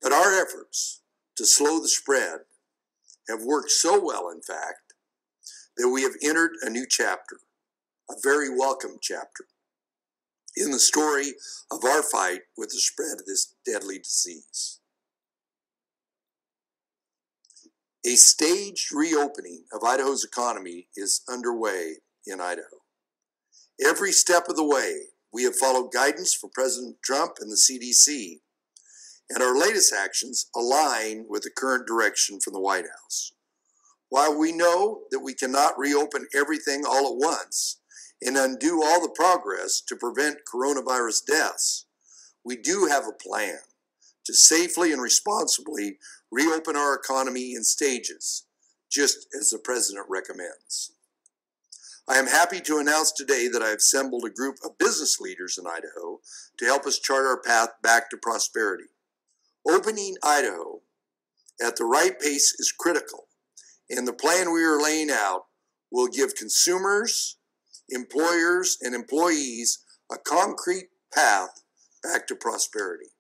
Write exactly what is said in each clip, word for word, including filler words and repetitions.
But our efforts to slow the spread have worked so well, in fact, that we have entered a new chapter, a very welcome chapter, in the story of our fight with the spread of this deadly disease. A staged reopening of Idaho's economy is underway in Idaho. Every step of the way, we have followed guidance from President Trump and the C D C, and our latest actions align with the current direction from the White House. While we know that we cannot reopen everything all at once and undo all the progress to prevent coronavirus deaths, we do have a plan to safely and responsibly reopen our economy in stages, just as the President recommends. I am happy to announce today that I have assembled a group of business leaders in Idaho to help us chart our path back to prosperity. Opening Idaho at the right pace is critical, and the plan we are laying out will give consumers, employers, and employees a concrete path back to prosperity.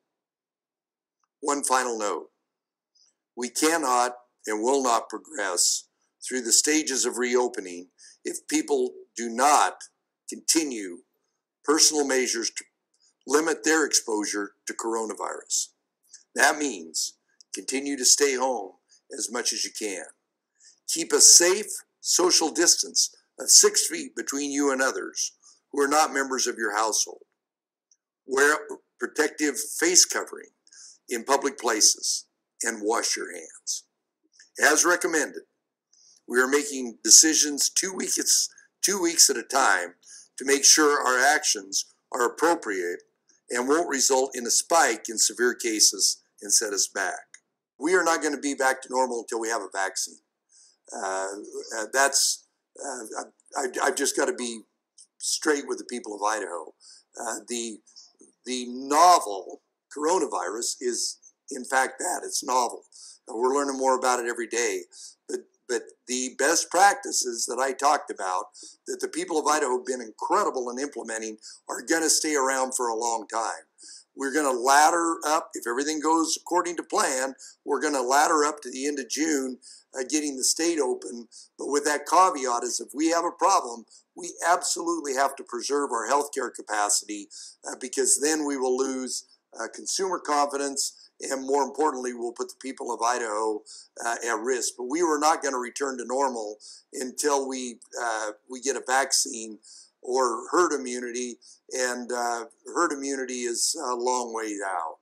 One final note: we cannot and will not progress through the stages of reopening if people do not continue personal measures to limit their exposure to coronavirus. That means continue to stay home as much as you can. Keep a safe social distance of six feet between you and others who are not members of your household. Wear protective face covering in public places and wash your hands. As recommended, we are making decisions two weeks, two weeks at a time to make sure our actions are appropriate and won't result in a spike in severe cases and set us back. We are not going to be back to normal until we have a vaccine. Uh, uh, that's, uh, I, I've just got to be straight with the people of Idaho. Uh, the, the novel coronavirus is, in fact, that. It's novel. Uh, we're learning more about it every day. But, but the best practices that I talked about, that the people of Idaho have been incredible in implementing, are going to stay around for a long time. We're going to ladder up, if everything goes according to plan, we're going to ladder up to the end of June, uh, getting the state open. But with that caveat is if we have a problem, we absolutely have to preserve our healthcare capacity uh, because then we will lose uh, consumer confidence, and more importantly, we'll put the people of Idaho uh, at risk. But we were not going to return to normal until we, uh, we get a vaccine or herd immunity, and uh, herd immunity is a long way out.